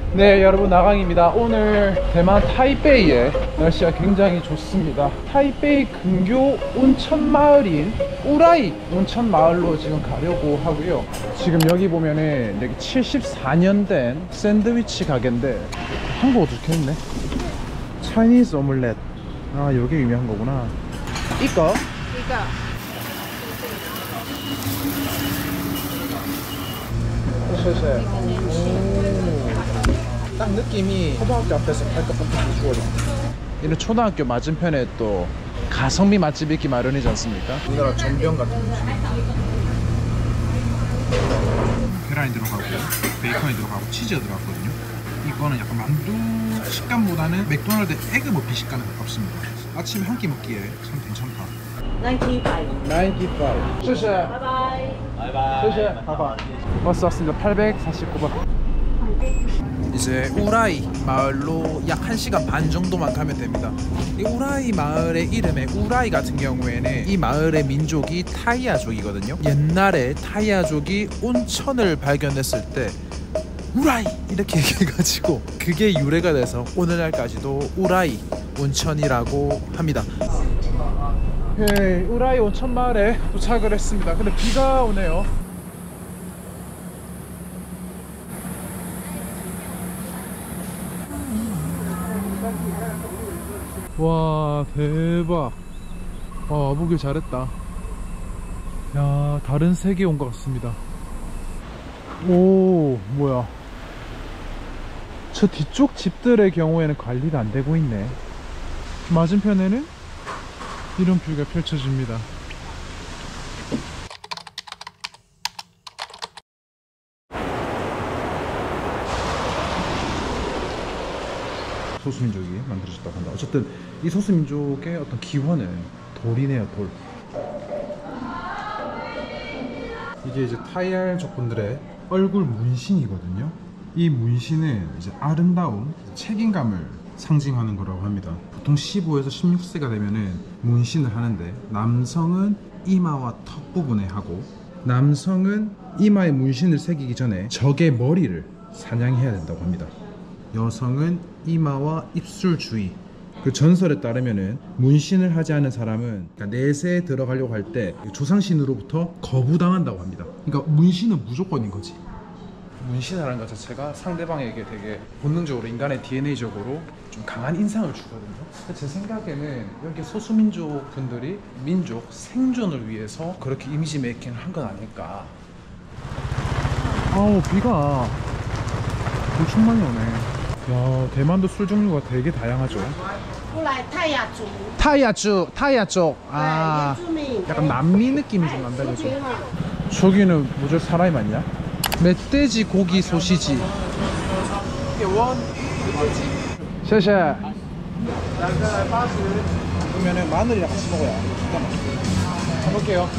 네, 여러분, 나강입니다. 오늘 대만 타이베이의 날씨가 굉장히 좋습니다. 타이베이 근교 온천 마을인 우라이 온천 마을로 지금 가려고 하고요. 지금 여기 보면은 여기 74년 된 샌드위치 가게인데 한국어 적혀있네. 차이니즈 오믈렛. 아, 여기 유명한 거구나. 이거? 딱 느낌이 초등학교 앞에서 팔 것 같은 비주얼이. 이런 초등학교 맞은편에 또 가성비 맛집 있기 마련이지 않습니까? 우리나라 전병 같은 음식. 계란이 들어가고 베이컨이 들어가고 치즈가 들어갔거든요. 이거는 약간 만두 식감보다는 맥도날드 에그 머피 식감에 가깝습니다. 아침에 한 끼 먹기에 참 괜찮다. 95. 谢谢. 바이바이. 谢谢. 바이바이. 버스 왔습니다. 849번. 이제 우라이 마을로 약 1시간 반 정도만 가면 됩니다. 이 우라이 마을의 이름의 우라이 같은 경우에는 이 마을의 민족이 타이아족이거든요. 옛날에 타이아족이 온천을 발견했을 때 우라이 이렇게 얘기해가지고 그게 유래가 돼서 오늘날까지도 우라이 온천이라고 합니다. 네, 우라이 온천 마을에 도착을 했습니다. 근데 비가 오네요. 와, 대박. 와보길 잘했다. 야, 다른 세계에 온 것 같습니다. 오, 뭐야. 저 뒤쪽 집들의 경우에는 관리가 안 되고 있네. 맞은편에는 이런 뷰가 펼쳐집니다. 소수민족이 만들어졌다고 한다. 어쨌든 이 소수민족의 어떤 기원은 돌이네요, 돌. 이게 이제 타이알족 분들의 얼굴 문신이거든요. 이 문신은 이제 아름다움, 책임감을 상징하는 거라고 합니다. 보통 15에서 16세가 되면은 문신을 하는데, 남성은 이마와 턱 부분에 하고, 남성은 이마에 문신을 새기기 전에 적의 머리를 사냥해야 된다고 합니다. 여성은 이마와 입술 주위. 그 전설에 따르면은 문신을 하지 않은 사람은, 그러니까 내세에 들어가려고 할 때 조상신으로부터 거부당한다고 합니다. 그러니까 문신은 무조건인 거지. 문신이라는 것 자체가 상대방에게 되게 본능적으로, 인간의 DNA적으로 좀 강한 인상을 주거든요. 제 생각에는 여기 소수민족 분들이 민족 생존을 위해서 그렇게 이미지 메이킹을 한 건 아닐까. 아우, 비가 엄청 많이 오네. 야, 대만도 술 종류가 되게 다양하죠. 타이아족. 아, 약간 남미 느낌이 좀 난다, 그죠? 저기는 뭐죠? 사람이 많냐? 멧돼지 고기 소시지. 謝謝. 그러면은 마늘이랑 같이 먹어야 기가 막히게. 가볼게요.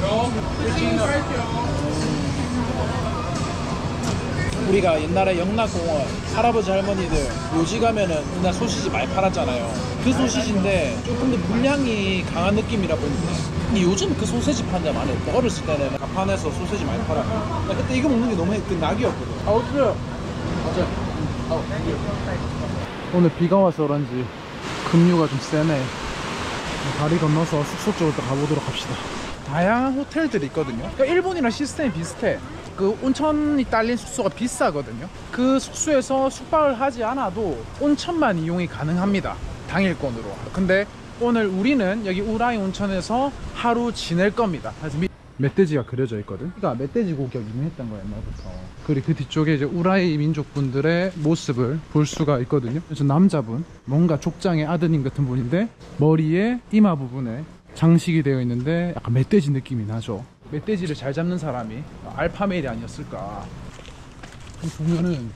우리가 옛날에 영락공원 할아버지 할머니들 묘지 가면은 옛날 소시지 많이 팔았잖아요. 그 소시지인데 조금 더 분량이 강한 느낌이라 보니까. 근데 요즘 그 소세지 파는 데 많이 없고, 어렸을 때는 가판에서 소세지 많이 팔았고, 그때 이거 먹는 게 너무 그 낙이었거든. 아, 어떡해요. 맞아. 오늘 비가 와서 그런지 급류가 좀 세네. 다리 건너서 숙소 쪽으로 가보도록 합시다. 다양한 호텔들이 있거든요. 그러니까 일본이랑 시스템이 비슷해. 그 온천이 딸린 숙소가 비싸거든요. 그 숙소에서 숙박을 하지 않아도 온천만 이용이 가능합니다, 당일권으로. 근데 오늘 우리는 여기 우라이 온천에서 하루 지낼 겁니다. 그래서 멧돼지가 그려져 있거든. 그러니까 멧돼지 고기가 유명했던 거야, 옛날부터. 그리고 그 뒤쪽에 이제 우라이 민족분들의 모습을 볼 수가 있거든요. 그래서 남자분, 뭔가 족장의 아드님 같은 분인데 머리에 이마 부분에 장식이 되어 있는데 약간 멧돼지 느낌이 나죠. 멧돼지를 잘 잡는 사람이 알파메일이 아니었을까. 보면은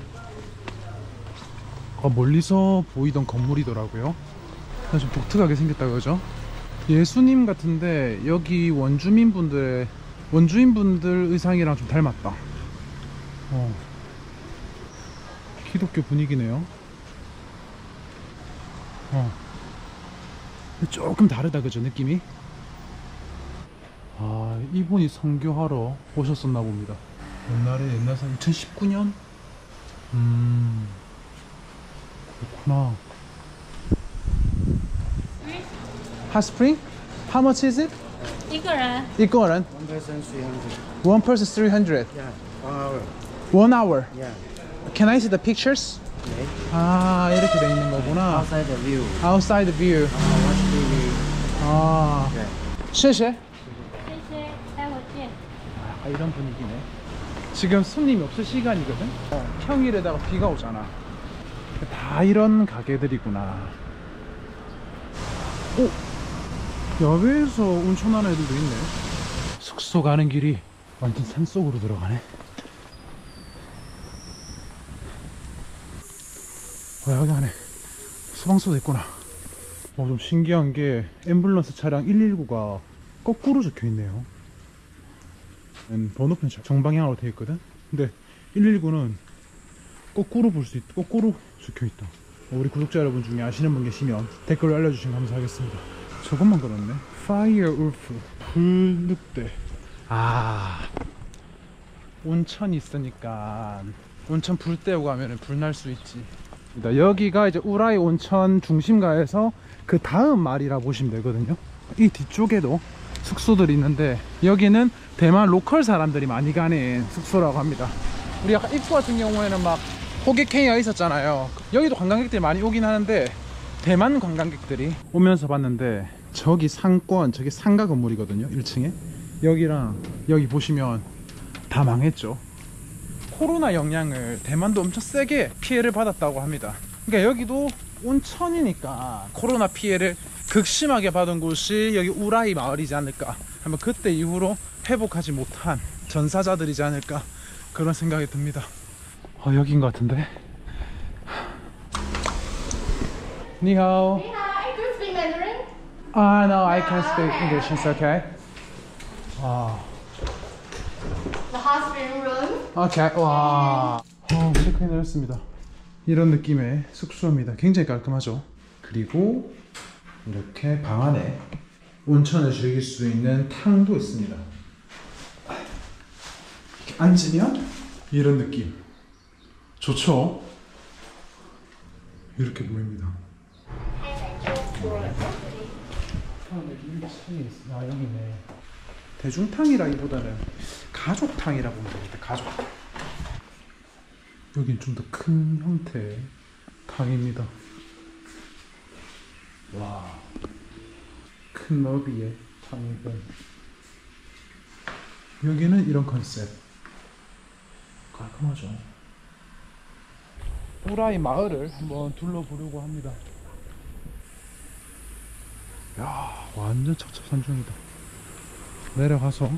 멀리서 보이던 건물이더라고요. 좀 독특하게 생겼다, 그죠? 예수님 같은데 여기 원주민분들 의상이랑 좀 닮았다. 기독교 분위기네요. 조금 다르다, 그죠? 느낌이. 아, 이분이 선교하러 오셨었나 봅니다. 옛날 2019년 그렇구나. Hot spring? How much is it? 一个人一个人 One person 300. One person 300. Yeah, 1 hour. 1 hour. Yeah. Can I see the pictures? Okay. 아, 이렇게 돼 있는 거구나. Outside the view. Outside view. Watch TV. 아, Okay. 谢谢. 谢谢，待会见。 아, 이런 분위기네. 지금 손님이 없을 시간이거든? 평일에다가 비가 오잖아. 다 이런 가게들이구나. 오! 야외에서 온천하는 애들도 있네. 숙소 가는 길이 완전 산속으로 들어가네. 여기 안에 소방서도 있구나. 좀 신기한 게 앰뷸런스 차량 119가 거꾸로 적혀 있네요. 번호편 정방향으로 되어 있거든. 근데 119는 거꾸로 볼 수 있다. 거꾸로 적혀 있다. 우리 구독자 여러분 중에 아시는 분 계시면 댓글로 알려주시면 감사하겠습니다. 저것만 걸었네. Fire Wolf 불늑대. 아, 온천이 있으니까 온천 불 때우고 가면 불 날 수 있지. 여기가 이제 우라이 온천 중심가에서 그 다음 마을이라 보시면 되거든요. 이 뒤쪽에도 숙소들이 있는데 여기는 대만 로컬 사람들이 많이 가는 숙소라고 합니다. 우리 아까 입구 같은 경우에는 막 호객행위가 있었잖아요. 여기도 관광객들이 많이 오긴 하는데 대만 관광객들이 오면서 봤는데 저기 상권, 저기 상가 건물이거든요. 1층에 여기랑 여기 보시면 다 망했죠. 코로나 영향을 대만도 엄청 세게 피해를 받았다고 합니다. 그러니까 여기도 온천이니까 코로나 피해를 극심하게 받은 곳이 여기 우라이 마을이지 않을까. 한번 그때 이후로 회복하지 못한 전사자들이지 않을까 그런 생각이 듭니다. 여긴 것 같은데. 니하오. 你好，I do speak Mandarin. No, I can speak English. It's okay. The hot spring room. 오케이. 와. 체크인을 했습니다. 이런 느낌의 숙소입니다. 굉장히 깔끔하죠. 그리고 이렇게 방 안에 온천을 즐길 수 있는 탕도 있습니다. 이렇게 앉으면 이런 느낌. 좋죠? 이렇게 보입니다. 여기네. 대중탕이라기보다는 가족탕이라 보면 되겠다. 가족탕. 여긴 좀 더 큰 형태의 탕입니다. 와, 큰 너비의 탕이고 여기는 이런 컨셉. 깔끔하죠. 우라이 마을을 한번 둘러보려고 합니다. 야, 완전 척척산중이다. 내려가서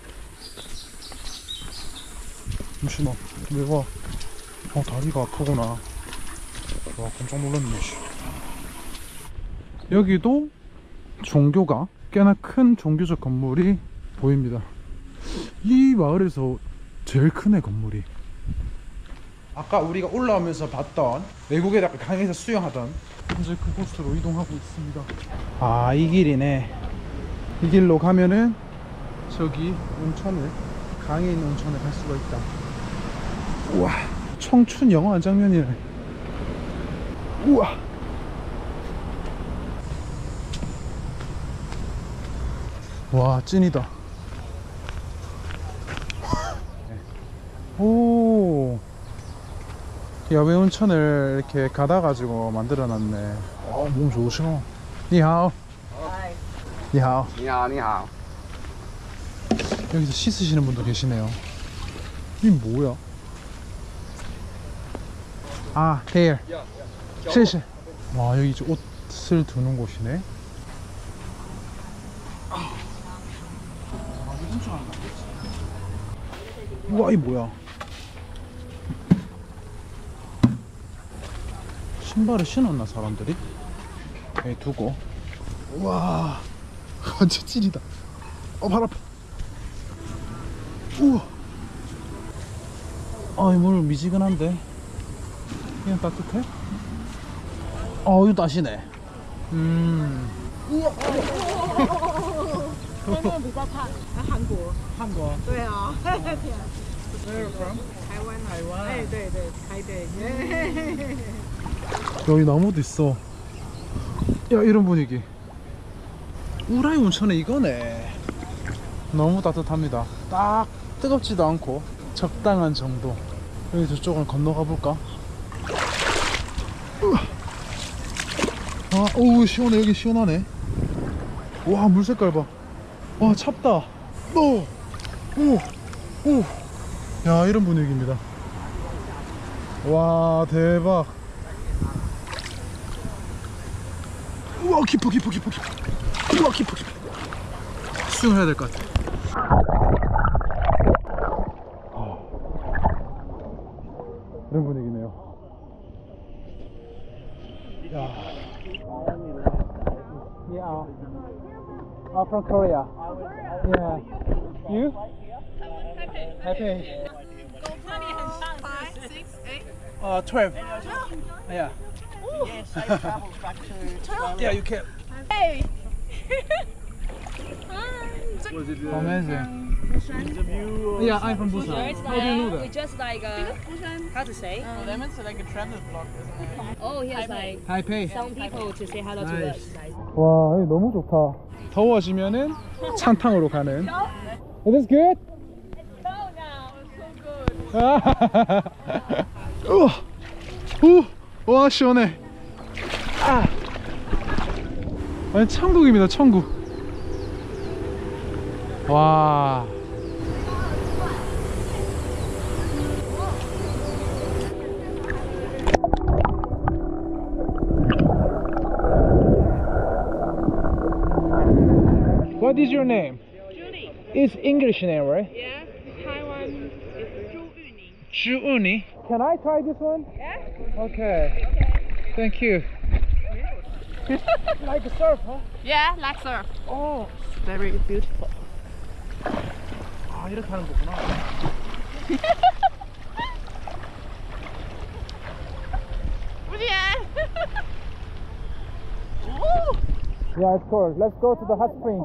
잠시만, 왜 와? 다리가 아프구나. 와, 깜짝 놀랐네. 여기도 종교가 꽤나 큰 종교적 건물이 보입니다. 이 마을에서 제일 크네, 건물이. 아까 우리가 올라오면서 봤던 외국에 강에서 수영하던 현재 그곳으로 이동하고 있습니다. 아, 이 길이네. 이 길로 가면은 저기 온천을, 강에 있는 온천을 갈 수가 있다. 우와, 청춘 영화 한 장면이네. 우와. 와, 찐이다. 오, 야외 온천을 이렇게 가다가지고 만들어놨네. 몸 좋으시고. 니하오. 니하오. 니하오, 니하오. 여기서 씻으시는 분도 계시네요. 이 뭐야? 아, there. 쉐쉐. 와, 여기 이제 옷을 두는 곳이네. 우와, 이 뭐야? 신발을 신었나 사람들이? 여기 두고. 우와, 완전 찐이다. 발 아파. 우와. 이 물 미지근한데 그냥 따뜻해? 이거 따시네. 真的比较烫，韩国。 한국. 对啊， Where are you from? 台 여기 나무도 있어. 야, 이런 분위기. 우라이 온천에 이거네. 너무 따뜻합니다. 딱 뜨겁지도 않고 적당한 정도. 여기 저쪽을 건너가 볼까? 아, 오, 시원해. 여기 시원하네. 와, 물 색깔 봐. 와, 찹다. 오, 오, 오. 야, 이런 분위기입니다. 와, 대박. 우와, 깊어. 우와, 깊어. 수영해야 될 것 같아. 이런 분위기네요. 야. Yeah. I'm from Korea. Yeah. You? Taipei. 12. Yeah. Yeah, you can. Hey. Amazing. Yeah, I'm from Busan. How do you know We that? just like how to say? Oh, here's like Taipei. some people to say hello to us. Like. 와, 여기 너무 좋다. 더워지면은 찬탕으로 가는. It is good. 우와, 와, 시원해. 아, 완전 천국입니다. 천국. 와. What is your name? Julie. It's English name, right? Yeah. Taiwan is Zhu Yuni. Zhu Uni. Can I try this one? Yeah. Okay. Thank you. Like a surf, huh? Yeah, like surf. Oh. Very beautiful. 아, 이렇게 하는 거구나. Yeah, it's cold. Let's go to the hot spring.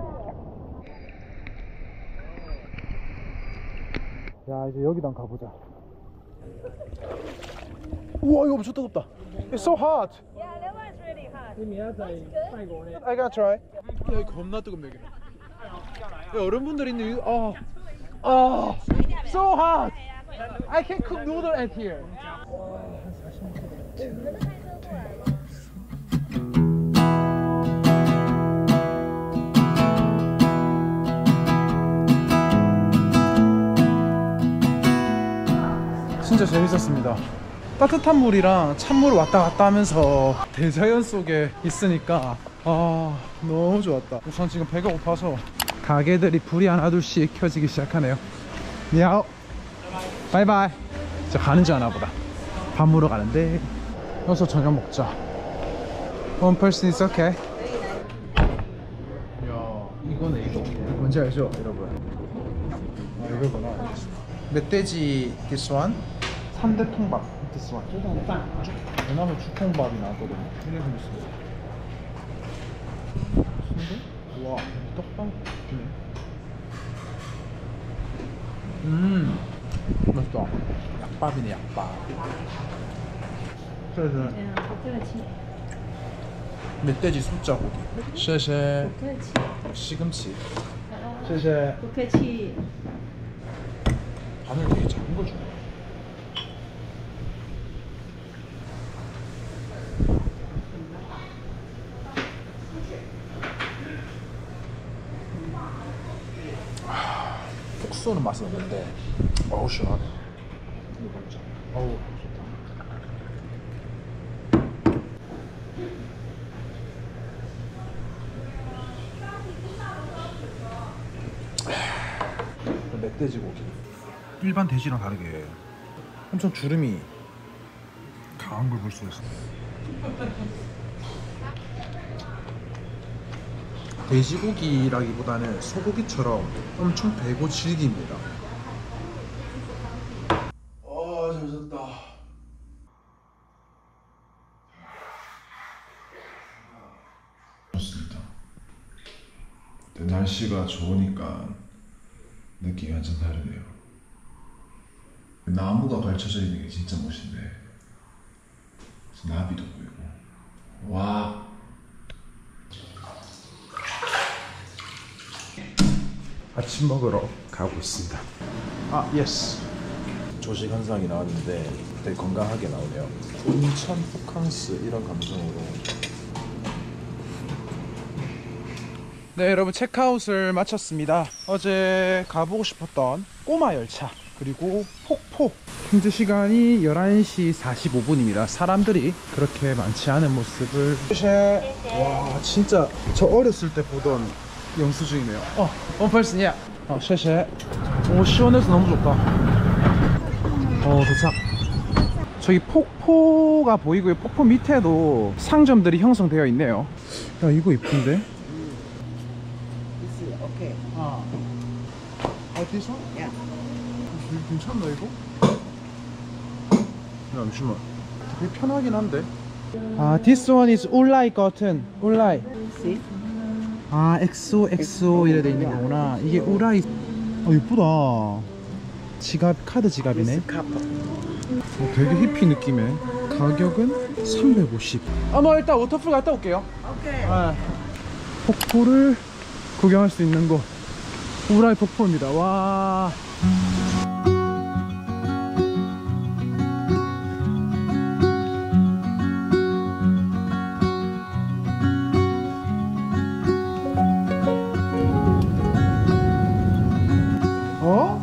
야, 이제 여기다 가보자. 우와, 이거 엄청 뜨겁다. It's so hot. Yeah, that one's really hot. I gotta try. 야, 이거 겁나 뜨겁네. 여기. 야, 어른분들 있는 so hot. I can cook noodle at here. 진짜 재밌었습니다. 따뜻한 물이랑 찬물 왔다 갔다 하면서 대자연 속에 있으니까 너무 좋았다. 우선 지금 배가 고파서 가게들이 불이 하나 둘씩 켜지기 시작하네요. 야오, 바이바이. 저 가는 줄 아나 보다. 밥 먹으러 가는데 여기서 저녁 먹자. One person is okay. 야, 이거네. 이거 뭔지 알죠, 여러분? 이거구나. 멧돼지 this one, 3대 통밥 this one. 왜냐면 죽통밥이 나왔거든요. 이렇게 생겼어요. 순대? 와, 떡밥. 맛있다. 약밥이네, 약밥. 그래서 멧돼지 숫자고기. 谢谢. 시금치. 谢谢. 반을 되게 작은 거 주네. 푹 쏘는 맛은 없는데 어우 시원하다. 이거 먹자. 어우 좋다. 멧돼지 고기. 일반 돼지랑 다르게 엄청 주름이 강한 걸 볼 수 있어. 돼지고기라기보다는 소고기처럼 엄청 배고 질깁니다. 잘 잤다. 좋습니다. 날씨가 좋으니까 느낌이 완전 다르네요. 나무가 걸쳐져 있는 게 진짜 멋있네. 나비도 보이고. 와. 아침 먹으러 가고 있습니다. 아, 예스. 조식 한 상이 나왔는데 되게 건강하게 나오네요. 온천 호캉스 이런 감성으로. 네, 여러분 체크아웃을 마쳤습니다. 어제 가보고 싶었던 꼬마 열차 그리고 폭포. 현재 시간이 11시 45분입니다. 사람들이 그렇게 많지 않은 모습을. 와, 진짜 저 어렸을 때 보던 영수증이네요. 원펄슨이야. 쉐쉐. 오, 시원해서 너무 좋다. 도착. 저기 폭포가 보이고요. 폭포 밑에도 상점들이 형성되어 있네요. 야, 이거 이쁜데? Okay. this one? Yeah. 괜찮나 이거? 잠시만. 되게 편하긴 한데. This one is 울라이 cotton. 울라이. 엑소 이래 돼 있는 거구나. 이게 울라이. 예쁘다. 지갑, 카드 지갑이네. 되게 히피 느낌의. 가격은 350. 일단 워터풀 갔다 올게요. 오케이. 폭포를 구경할 수 있는 곳, 우라이 폭포입니다. 와. 어?